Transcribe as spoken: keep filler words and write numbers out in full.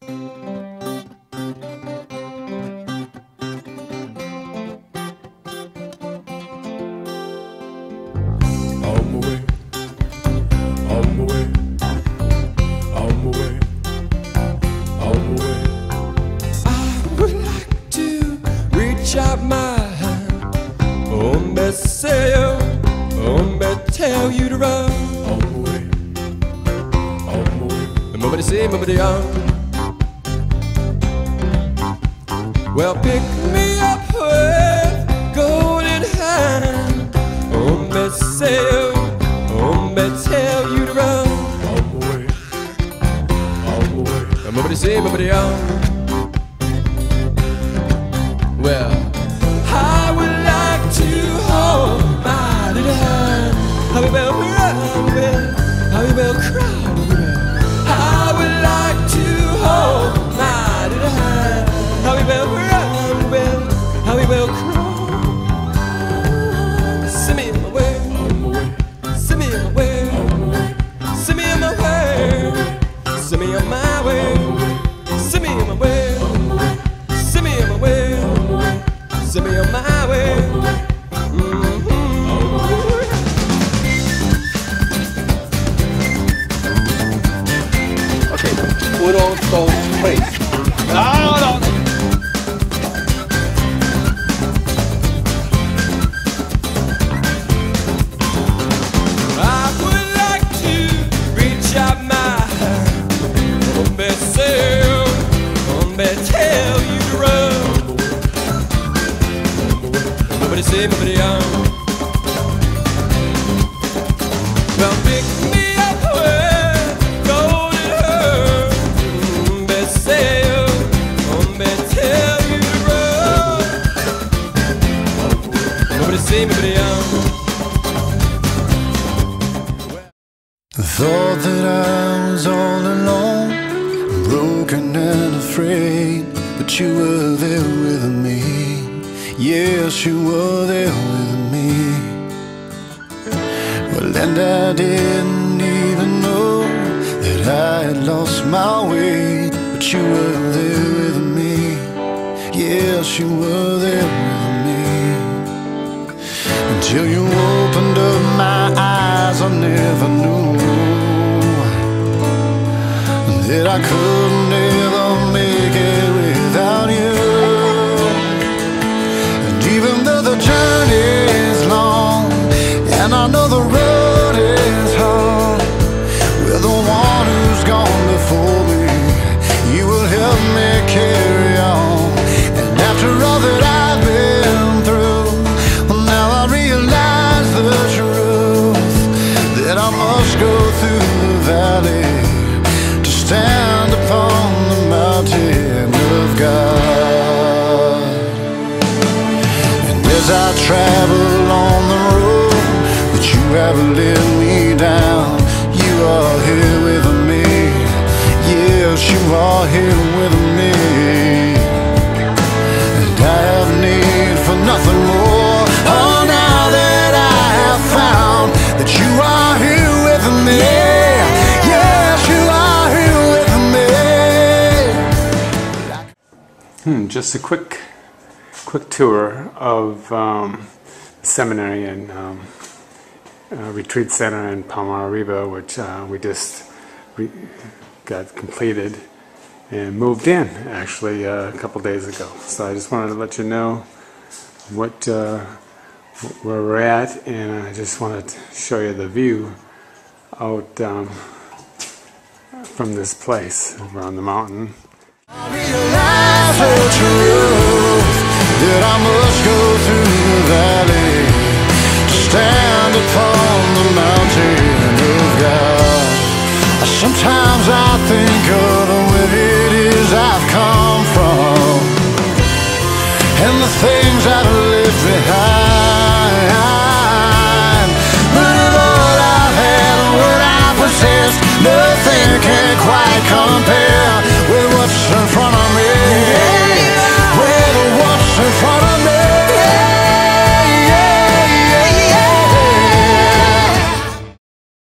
Tell you to run all the way, all the way. Nobody say, nobody on. Well, pick me up with golden hand. Oh, me say, oh, me tell you to run all the way, all the way. Nobody say, nobody on. Well, I would like to hold my little hand. How we will run, how we will cry. I would like to hold my little hand. How we will run, how we will cry. Send me on my way, send me on my way, send me on my way, send me on my way, send me on my way, send me on my way, send me on my way. Put on those plates. No, no. I would like to reach out my hand. Oh, me say, oh, me tell you to run. Nobody say, nobody on. Well, pick me up with golden hair. Me say, oh, me tell you to run. Nobody say, nobody on. Thought that I was all alone, broken and afraid, but you were there with me. Yes, you were there with me. Well, and I didn't even know that I had lost my way, but you were there with me. Yes, you were there with me. Until you opened up my eyes, I never knew that I could never make it without you. And even though the journey is long, and I know the road is hard, with the one who's gone before me, you will help me carry on. And after all that I've been through, well, now I realize the truth, that I must go through the valley to stand upon the mountain of God. And as I travel on the road that you have led me down, you are here with me. Yes, you are here with me. And I have need for nothing more. Oh, now that I have found that you are here with me. Yes, you are here with me. Hmm, just a quick, quick tour of um, the seminary and um, uh, retreat center in Palmyra, which uh, we just re got completed and moved in actually uh, a couple days ago. So I just wanted to let you know what uh, where we're at, and I just wanted to show you the view out um, from this place around the mountain. I realize the truth, that I must go through the valley to stand upon the mountain of God. Sometimes I think of where it is I've come from, and the things I've left behind.